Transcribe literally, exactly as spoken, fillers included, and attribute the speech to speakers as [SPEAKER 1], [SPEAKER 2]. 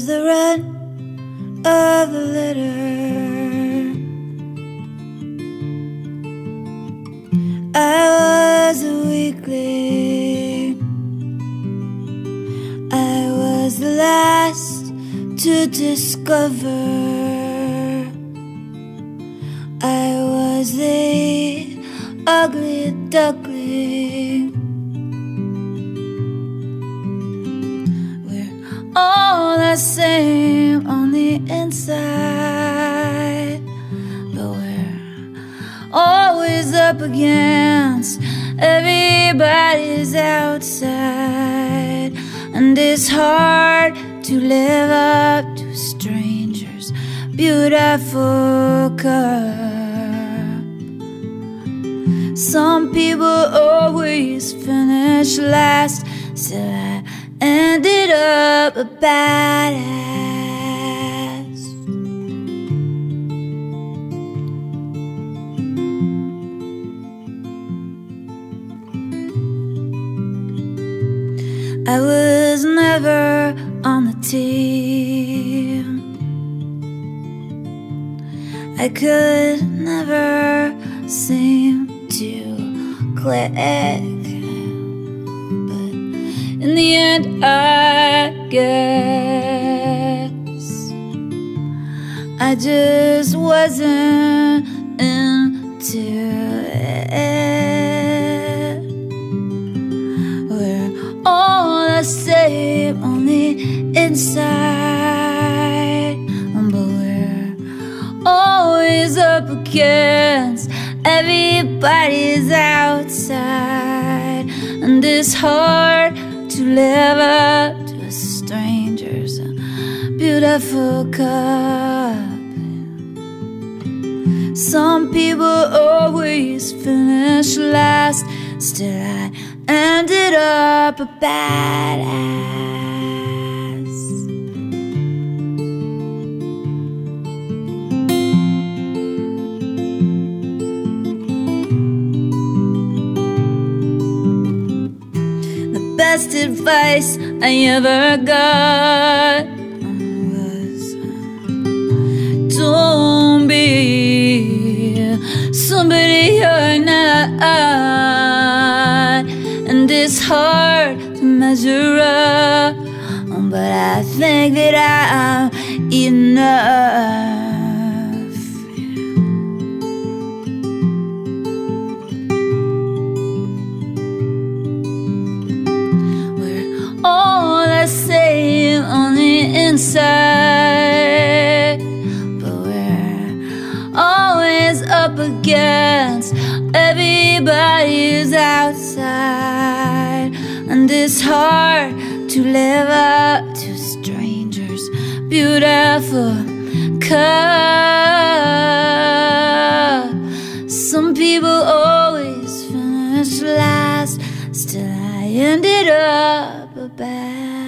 [SPEAKER 1] the run of the litter. I was a weakling. I was the last to discover. I was the ugly duckling. We're all the same on the inside, but we're always up against everybody's outside. And it's hard to live up to strangers' beautiful cup. Some people always finish last, still I ended up a badass. I was never on the team. I could never seem to click, but in the end I guess I just wasn't into it. We're all the same on the inside, but we're always up against everybody's outside. And it's hard to live up to a stranger's beautiful cup. Some people always finish last, still I ended up a badass. The best advice I ever got was, don't be somebody you're not. And it's hard to measure up, but I think that I'm enough. We're all the same on the inside, but we're always up against everybody's outside. And it's hard to live up to strangers' beautiful cup. Some people always finish last, still I ended up a bad.